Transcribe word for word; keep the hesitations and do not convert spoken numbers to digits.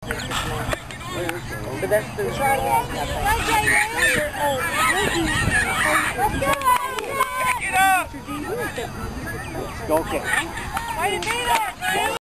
But that's the try that. Let's go. Okay.